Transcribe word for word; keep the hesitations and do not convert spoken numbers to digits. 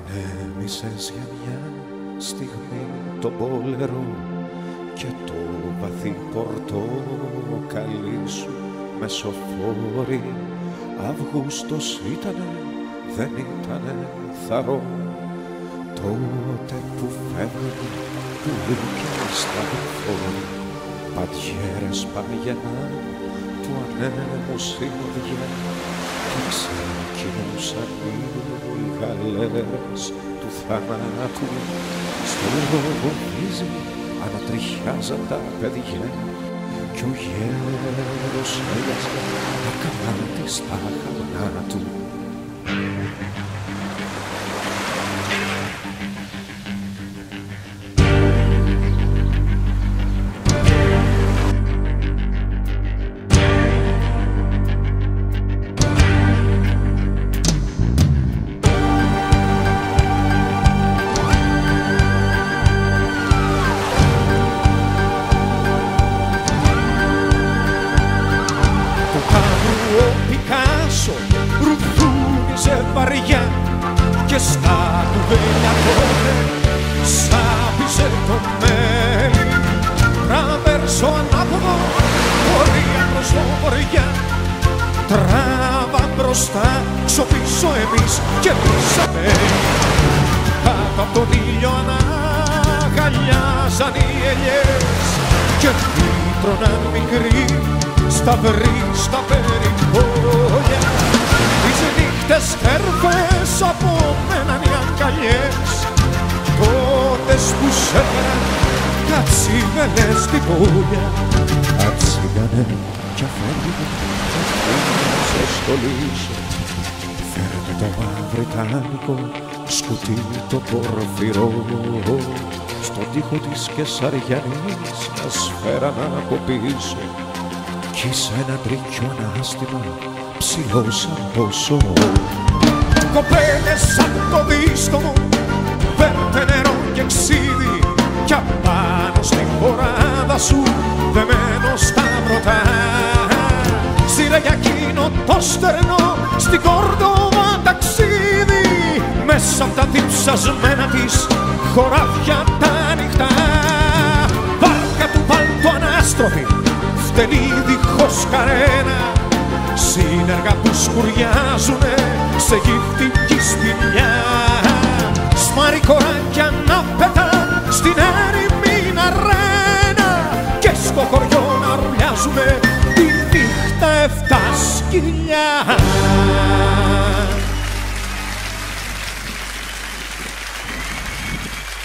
Ανέμισες για μια στιγμή το πόλερο και το βαθύ πορτοκαλί σου μεσοφόρη. Αυγούστος ήτανε, δεν ήτανε θαρό, τότε που φεύγουν πουλίκια στα φόρη. Πατιέρες πάγαιναν του ανέμου συνοδιά και ξεκινούσαν οι γαλέρες του θανάτου. Στο βομβίζι ανατριχιάζαν τα παιδιά κι ο γέρος έλιαζε ακαμάτι στα χαλνά του. Ρουθούνιζε βαριά και στα κουβέλια τότε σάπιζε το μέλι. Τραβέρσο ανάποδο, πορεία προς το βορειά, τράβα μπροστά, ξοπίσω εμείς και πίσαμε. Κάτω απ' τον ήλιο αναγκαλιάζαν οι ελιές και φύτρωναν μικροί σταυροί στα περιπόλια. Τις νύχτες τέρφες απομέναν οι αγκαλιές, τότες που σέφεραν κατσίγανες στην πόλια. Κατσίγανε κι αφέντηκε σε στολίσιο. Φέρνε το μαυριτάνικο σκουτί το πορφυρό, στον τοίχο της Κεσαριανής μας φέραν από πίσω. Κι σε ένα τρίκιο ανάστημα ψηλό σαν πόσο. Κοπέλες σαν το δίσκο μου, βέρτε νερό και ξύδι κι απάνω στην φοράδα σου δεμένο στα βρωτά. Σύρε για εκείνο το στερνό στην Κόρδοβα ταξίδι, μέσα απ' τα διψασμένα της χωράφια τα ανοιχτά. Βάρκα του βάλτου ανάστροφη, φτενή δίχως καρένα, σύνεργα που σκουριάζουνε σε γυφτική σπηλιά. Σμάρι κοράκια να πετά στην έρημη αρένα και στο χωριό να ρουλιάζουνε τη νύχτα εφτά σκυλιά.